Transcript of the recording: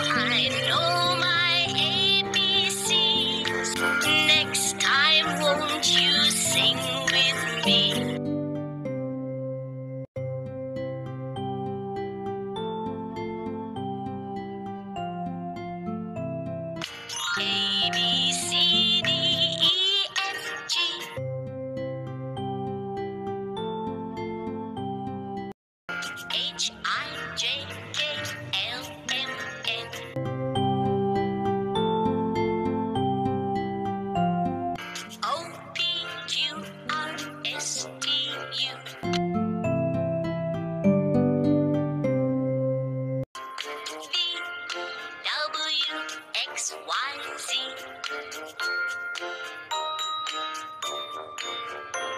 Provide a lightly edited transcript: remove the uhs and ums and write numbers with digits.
I know my ABCs. Next time, won't you sing with me? A, B, C, D, E, F, G, H, I, J, K, L, M, N, O, P, Q, R, S, T, U, V, W, X, Y, Z,